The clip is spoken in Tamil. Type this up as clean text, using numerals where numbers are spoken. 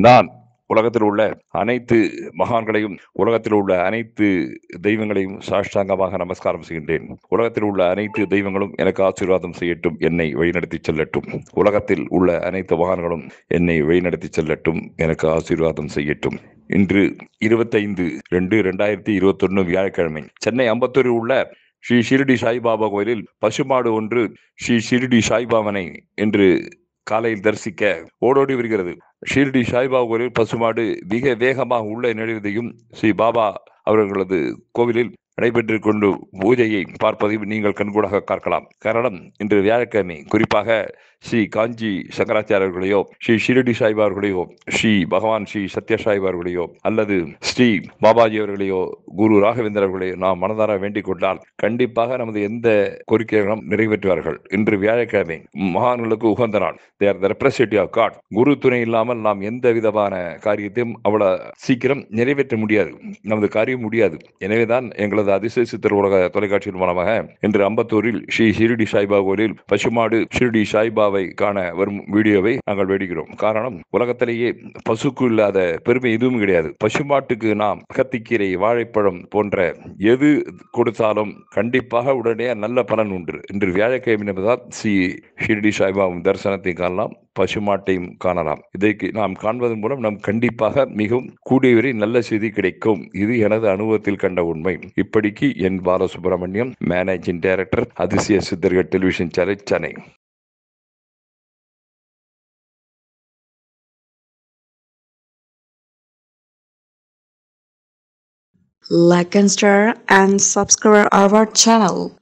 நான் உலகத்தில் உள்ள அனைத்து மகான்களையும் உலகத்தில் உள்ள அனைத்து தெய்வங்களையும் சாஷ்டாங்கமாக நமஸ்காரம் செய்கின்றேன். உலகத்தில் உள்ள அனைத்து தெய்வங்களும் எனக்கு ஆசீர்வாதம் செய்யட்டும், என்னை வழிநடத்தி செல்லட்டும். உலகத்தில் உள்ள அனைத்து மகான்களும் என்னை வழிநடத்தி செல்லட்டும், எனக்கு ஆசீர்வாதம் செய்யட்டும். இன்று 25/2/2021 வியாழக்கிழமை சென்னை அம்பத்தூரில் உள்ள ஸ்ரீ ஷிரடி சாய்பாபா கோயிலில் பசுமாடு ஒன்று ஸ்ரீ ஷிரடி சாய்பாபனை என்று காலையில் தரிசிக்க ஓடோடி வருகிறது. ஷிரடி சாய்பாபா கோயிலில் பசுமாடு மிக வேகமாக உள்ள நுழைவதையும் ஸ்ரீ பாபா அவர்களது கோவிலில் நடைபெற்றுக் கொண்டு பூஜையை பார்ப்பதையும் நீங்கள் கண்கூடாக பார்க்கலாம். காரணம், இன்று வியாழக்கிழமை. குறிப்பாக ஸ்ரீ காஞ்சி சங்கராச்சாரியர்களையோ, ஸ்ரீ ஷிரடி சாய்பா அவர்களையோ, ஸ்ரீ பகவான் ஸ்ரீ சத்ய சாய்பா அவர்களையோ, அல்லது ஸ்ரீ பாபாஜி அவர்களையோ, குரு ராகவேந்திர அவர்களையோ நாம் மனதார வேண்டிக் கொண்டால் கண்டிப்பாக நமது எந்த கோரிக்கைகளும் நிறைவேற்றுவார்கள். இன்று வியாழக்கிழமை, மகான்களுக்கு உகந்த நாள். They are the representative of God. குரு துணை இல்லாமல் நாம் எந்த விதமான காரியத்தையும் அவ்வளவு சீக்கிரம் நிறைவேற்ற முடியாது, நமது காரியம் முடியாது. எனவேதான் எங்களது அதிசய சித்தர் உலக தொலைக்காட்சியின் மூலமாக இன்று அம்பத்தூரில் ஸ்ரீ ஷிரடி சாய்பா கோயிலில் பசுமாடு ஷிரடி சாய்பாவை காண வரும் வீடியோவை நாங்கள் வேடுகிறோம். காரணம், உலகத்திலேயே பசுக்கு இல்லாத பெருமை எதுவும் கிடையாது. பசுமாட்டுக்கு நாம் அகத்திக்கீரை, வாழைப்பழம் போன்ற எது கொடுத்தாலும் கண்டிப்பாக உடனே நல்ல பலன் உண்டு. இன்று வியாழக்கிழமை என்பதால் ஸ்ரீ ஷிரடி சாய்பாவின் தரிசனத்தை காணலாம், பசுமாட்டையும் காணலாம். இதை நாம் காண்பதன் மூலம் நம் கண்டிப்பாக மிகவும் கூடிய வரை நல்ல செய்தி கிடைக்கும். இது எனது அனுபவத்தில் கண்ட உண்மை. இப்படிக்கு என் பாலசுப்ரமணியம், மேனேஜிங் டைரக்டர், அதிசய சித்தர்கள் television channel, Chennai. Like and share and subscribe our channel.